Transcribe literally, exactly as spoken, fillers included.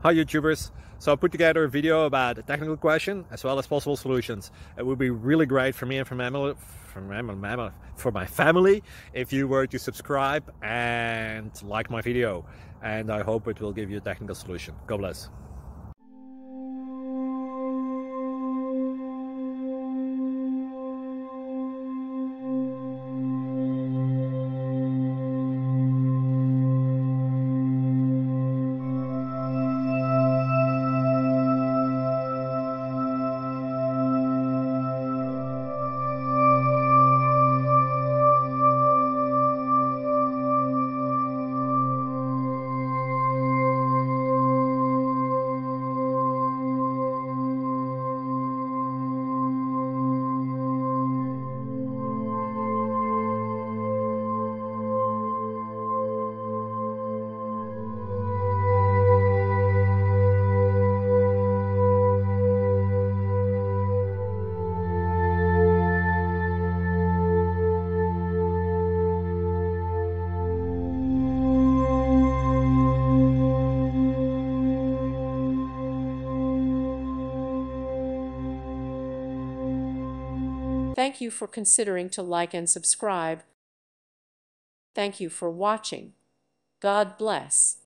Hi YouTubers! So I put together a video about a technical question as well as possible solutions. It would be really great for me and for my family, for my, for my family if you were to subscribe and like my video, and I hope it will give you a technical solution. God bless. Thank you for considering to like and subscribe. Thank you for watching. God bless.